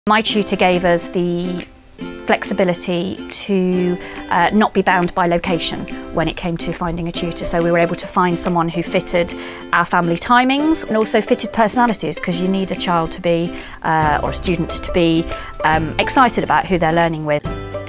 My tutor gave us the flexibility to not be bound by location when it came to finding a tutor. So we were able to find someone who fitted our family timings and also fitted personalities, because you need a child to be, or a student to be excited about who they're learning with.